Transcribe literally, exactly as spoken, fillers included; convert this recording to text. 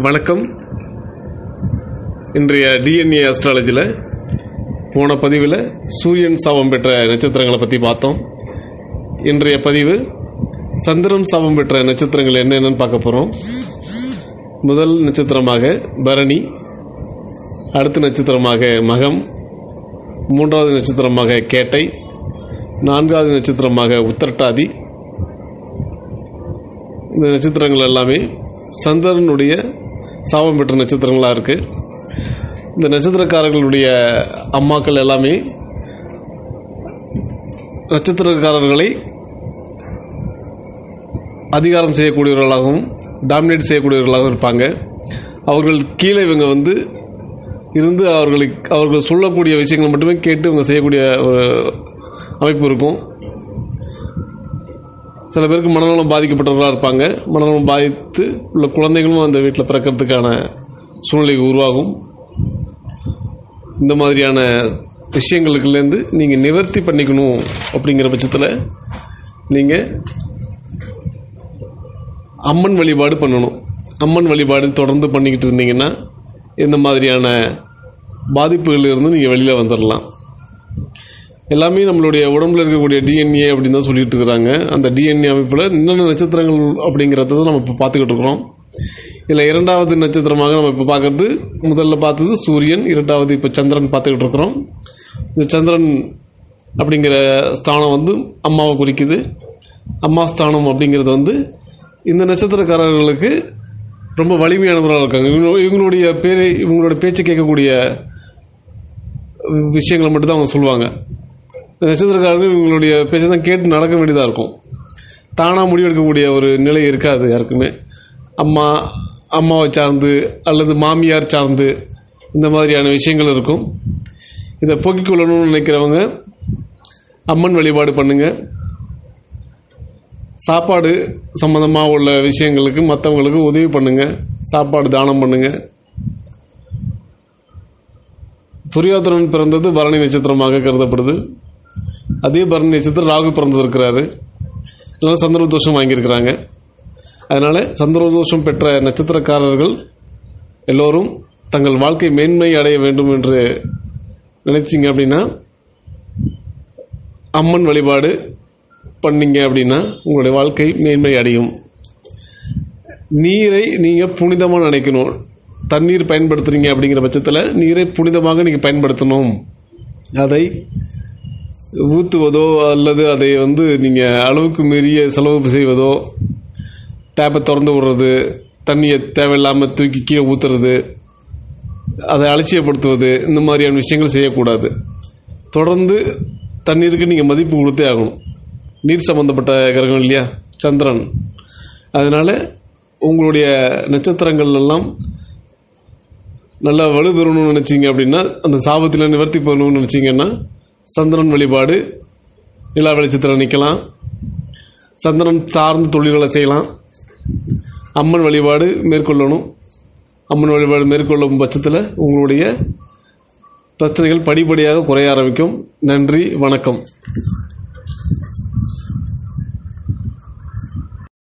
வணக்கம். இன்றைய டிஎன்ஏ அஸ்ட்ராலஜியில் போன பதிவில் சூரியன் சாபம் பெற்ற நட்சத்திரங்களை பற்றி பார்த்தோம். இன்றைய பதிவு சந்திரன் சாபம் பெற்ற நட்சத்திரங்கள் என்னென்னு பார்க்க போகிறோம். முதல் நட்சத்திரமாக பரணி, அடுத்த நட்சத்திரமாக மகம், மூன்றாவது நட்சத்திரமாக கேட்டை, நான்காவது நட்சத்திரமாக உத்திரட்டாதி. இந்த நட்சத்திரங்கள் எல்லாமே சந்திரனுடைய சாபம் பெற்ற நட்சத்திரங்களாக இருக்குது. இந்த நட்சத்திரக்காரர்களுடைய அம்மாக்கள் எல்லாமே நட்சத்திரக்காரர்களை அதிகாரம் செய்யக்கூடியவர்களாகவும் டாமினேட் செய்யக்கூடியவர்களாகவும் இருப்பாங்க. அவர்கள் கீழே இவங்க வந்து இருந்து அவர்களுக்கு அவர்கள் சொல்லக்கூடிய விஷயங்கள் மட்டுமே கேட்டு இவங்க செய்யக்கூடிய ஒரு அமைப்பு இருக்கும். சில பேருக்கு மனநலம் பாதிக்கப்பட்டவர்களாக இருப்பாங்க. மனநலம் பாதித்து உள்ள குழந்தைகளும் அந்த வீட்டில் பிறக்கிறதுக்கான சூழ்நிலை உருவாகும். இந்த மாதிரியான விஷயங்களுக்குலேருந்து நீங்கள் நிவர்த்தி பண்ணிக்கணும். அப்படிங்கிற பட்சத்தில் நீங்கள் அம்மன் வழிபாடு பண்ணணும். அம்மன் வழிபாடு தொடர்ந்து பண்ணிக்கிட்டு இருந்தீங்கன்னா இந்த மாதிரியான பாதிப்புகளிலிருந்து நீங்கள் வெளியில் வந்துடலாம். எல்லாமே நம்மளுடைய உடம்புல இருக்கக்கூடிய டிஎன்ஏ அப்படின்னு தான் சொல்லிட்டு இருக்கிறாங்க. அந்த டிஎன்ஏ அமைப்பில் என்னென்ன நட்சத்திரங்கள் அப்படிங்கிறத நம்ம இப்போ பார்த்துக்கிட்டு இருக்கிறோம். இதில் இரண்டாவது நட்சத்திரமாக நம்ம இப்போ பார்க்கறது, முதல்ல பார்த்தது சூரியன், இரண்டாவது இப்போ சந்திரன் பார்த்துக்கிட்டு இருக்கிறோம். இந்த சந்திரன் அப்படிங்கிற ஸ்தானம் வந்து அம்மாவை குறிக்குது. அம்மா ஸ்தானம் அப்படிங்கிறது வந்து இந்த நட்சத்திரக்காரர்களுக்கு ரொம்ப வலிமையானவர்களாக இருக்காங்க. இவங்க இவங்களுடைய பேரை இவங்களோட பேச்சு கேட்கக்கூடிய விஷயங்களை மட்டும்தான் அவங்க சொல்லுவாங்க. நட்சத்திரக்காரர்கள் இவங்களுடைய பேச்சை தான் கேட்டு நடக்க வேண்டியதாக இருக்கும். தானாக முடிவெடுக்கக்கூடிய ஒரு நிலை இருக்காது யாருக்குமே. அம்மா அம்மாவை சார்ந்து அல்லது மாமியார் சார்ந்து இந்த மாதிரியான விஷயங்கள் இருக்கும். இதை போக்கிக் கொள்ளணும்னு நினைக்கிறவங்க அம்மன் வழிபாடு பண்ணுங்க. சாப்பாடு சம்பந்தமாக உள்ள விஷயங்களுக்கு மற்றவங்களுக்கு உதவி பண்ணுங்க. சாப்பாடு தானம் பண்ணுங்க. துரியோதனன் பிறந்தது பரணி நட்சத்திரமாக கருதப்படுது. அதே பரணி நட்சத்திரம் ராகு பிறந்து இருக்கிறாரு. அதனால சந்திர தோஷம் வாங்கியிருக்கிறாங்க. அதனால சந்திர தோஷம் பெற்ற நட்சத்திரக்காரர்கள் எல்லோரும் தங்கள் வாழ்க்கை மேன்மை அடைய வேண்டும் என்று நினைச்சிங்க அப்படின்னா அம்மன் வழிபாடு பண்ணீங்க அப்படின்னா உங்களுடைய வாழ்க்கை மேன்மை அடையும். நீரை நீங்கள் புனிதமாக நினைக்கணும். தண்ணீர் பயன்படுத்துறீங்க அப்படிங்கிற பட்சத்தில் நீரை புனிதமாக நீங்கள் பயன்படுத்தணும். அதை ஊற்றுவதோ அல்லது அதை வந்து நீங்கள் அளவுக்கு மீறிய செலவு செய்வதோ, டேப்பை திறந்து விடுறது, தண்ணியை தேவையில்லாமல் தூக்கி கீழே ஊற்றுறது, அதை அலட்சியப்படுத்துவது, இந்த மாதிரியான விஷயங்கள் செய்யக்கூடாது. தொடர்ந்து தண்ணீருக்கு நீங்கள் மதிப்பு கொடுத்தே ஆகணும். நீர் சம்பந்தப்பட்ட கிரகம் இல்லையா சந்திரன். அதனால் உங்களுடைய நட்சத்திரங்கள் எல்லாம் நல்லா வலுப்பெறணும்னு நினச்சிங்க அப்படின்னா, அந்த சாபத்தில் நிவர்த்தி பண்ணணும்னு நினச்சிங்கன்னா சந்திரன் வழிபாடு, நிலா வெளிச்சத்தில் நிற்கலாம், சந்திரன் சார்ந்த தொழில்களை செய்யலாம், அம்மன் வழிபாடு மேற்கொள்ளணும். அம்மன் வழிபாடு மேற்கொள்ளும் பட்சத்தில் உங்களுடைய பிரச்சனைகள் படிப்படியாக குறைய ஆரம்பிக்கும். நன்றி, வணக்கம்.